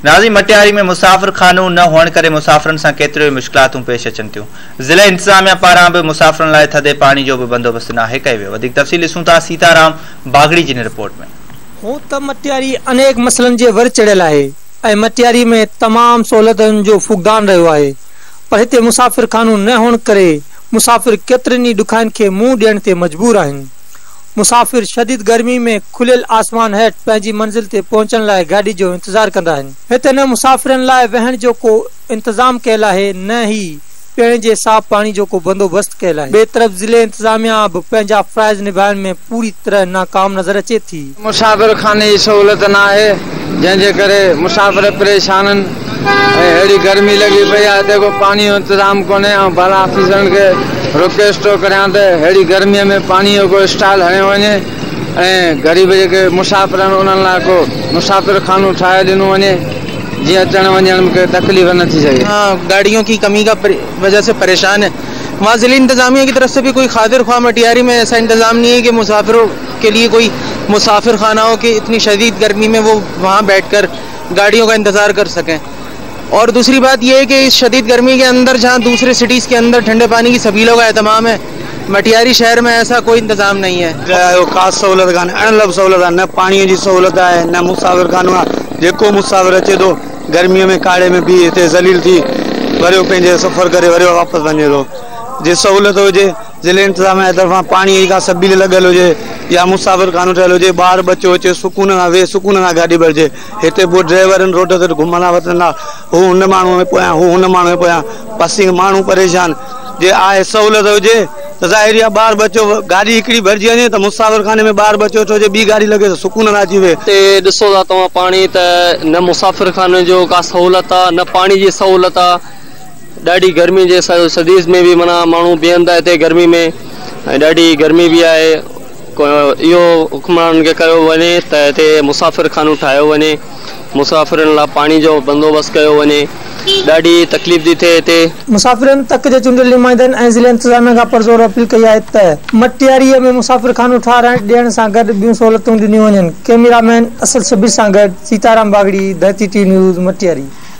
नाज़रीन, मटियारी में मुसाफ़िर खानो न हुअण करे मुसाफ़िरनि सां केतिरियूं ई मुश्किलातूं पेश अचनि थियूं। ज़िले इंतज़ामिया पारां बि मुसाफ़िरनि लाइ थधे पाणी जो बि बंदोबस्त नाहे कयो वियो। वधीक तफ़सील ॾिसूं था सीताराम बागड़ी जी रिपोर्ट में। हूं त मटियारी अनेक मसलनि जे वर चढ़ियल आहे ऐं मटियारी में तमाम सहूलियतुनि जो फुक़दान रहियो आहे, पर हिते मुसाफ़िर खानो न हुअण करे मुसाफ़िर केतिरनि ई ॾुखाइनि खे मुंहुं ॾियण ते मजबूर आहिनि। मुसाफ़िर शदीद गर्मी में खुलियल आसमान हेठि पंहिंजी मंज़िल ते पहुचण लाइ गाॾी जो इंतज़ार कंदा आहिनि। हिते न मुसाफ़िरनि लाइ वेहण जो को इंतज़ाम कयल आहे, न ही पीअण जे साफ़ पाणी जो को बंदोबस्त कयल आहे। ॿिए तरफ़ ज़िले इंतज़ामिया बि पंहिंजा फ़राइज़ निभाइण में पूरी तरह नाकाम नज़र अचे थी। मुसाफ़िर खाने जी सहूलियत न आहे, जंहिंजे करे मुसाफ़िर परेशान आहिनि ऐं अहिड़ी गर्मी लॻी पई आहे, हिते को पाणी जो इंतज़ाम कोन्हे। ऐं भला ऑफिसरनि खे रिक्वेस्ट करियां त अहिड़ी गर्मीअ में पाणी जो को स्टॉल हणियो वञे ऐं ग़रीब जेके मुसाफ़िर आहिनि उन्हनि लाइ को मुसाफ़िर खानो ठाहे ॾिनो वञे, जीअं अचण वञण में तकलीफ़ न थी सके। गाड़ियों की कमी का वजह से परेशान है। वहाँ ज़िले इंतज़ामिया की तरफ से भी कोई खातिर ख्वाह मटियारी में ऐसा इंतज़ाम नहीं है कि मुसाफिरों के लिए कोई मुसाफिर खाना हो कि इतनी शदीद गर्मी में वो वहाँ बैठकर गाड़ियों का इंतज़ार कर सकें। और दूसरी बात यह है कि इस शदीद गर्मी के अंदर जहाँ दूसरे सिटीज़ के अंदर ठंडे पानी की सबीलों का एहतमाम है, मटियारी शहर में ऐसा कोई इंतज़ाम नहीं है। ख़ासि सहूलियत कान्हे, अणलब सहूलियत आहे, न पाणीअ जी सहूलियत आहे, न मुसाफ़िर खानो आहे। जेको मुसाफ़िर अचे थो गर्मीअ में काड़े में बि हिते ज़लील थी वरी पंहिंजे सफ़र करे वरी वापसि वञे थो। जे सहूलियत हुजे, ज़िले इंतज़ामिया जी तरफ़ां पाणीअ जी का सबील लॻियल हुजे या मुसाफ़िर खानो ठहियल हुजे, ॿार बच्चो अचे सुकून सां वेह, सुकून सां गाॾी भरिजे। हिते पोइ ड्राइवर आहिनि रोड ते घुमंदा वठंदा, हू हुन माण्हू में पोयां, हू हुन माण्हू में पोयां, पसी माण्हू परेशान। जे आहे सहूलियत हुजे त ज़ाहिर आहे ॿार बच्चो गाॾी हिकिड़ी भरिजी वञे त मुसाफ़िर खाने में ॿार बच्चो हुजे, ॿी गाॾी लॻे त सुकून सां अची वेह। हिते ॾिसो था तव्हां पाणी त न मुसाफ़िर खाने जो का सहूलियत आहे, न पाणी जी सहूलियत आहे। ॾाढी गर्मी जे शदीद में बि माना माण्हू बीहनि था हिते गर्मी में, ऐं ॾाढी गर्मी बि आहे। इहो हुक्मराननि खे कयो वञे त हिते मुसाफ़िर खानो ठाहियो वञे, मुसाफ़िरनि लाइ पाणी जो बंदोबस्त कयो वञे। ॾाढी तकलीफ़ थी थिए हिते। मुसाफ़िरनि तक जे चूंडियल नुमाइंदनि ऐं ज़िले इंतज़ामिया खां परज़ोर अपील कई आहे त मटियारीअ में मुसाफ़िर खानो ठाहिराइण ॾियण सां गॾु ॿियूं सहूलियतूं ॾिनियूं वञनि। कैमरामैन असद शबीर सां गॾु सीताराम बागड़ी, धरती टी न्यूज़, मटियारी।